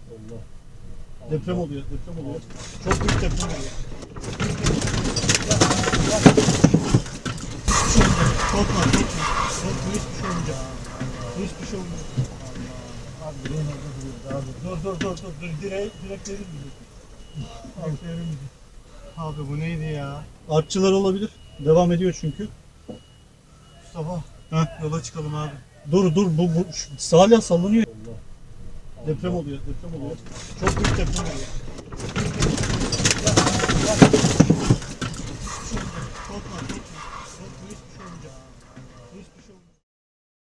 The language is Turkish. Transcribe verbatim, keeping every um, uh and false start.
Allah. Deprem oluyor, deprem oluyor. Çok büyük deprem oluyor. Korkma, korkma. Korkma, hiçbir şey olmayacak. Hiçbir şey olmayacak. Abi direğin orada duruyoruz abi. Dur dur dur dur. dur. Direği, direkt verir mi? Direkt verir mi? Abi bu neydi ya? Artçılar olabilir. Devam ediyor çünkü. Mustafa Heh. yola çıkalım abi. Dur dur bu, bu şu- hala sallanıyor. Allah. Deprem oluyor, deprem oluyor. Çok büyük deprem oluyor. Korkma, korkma.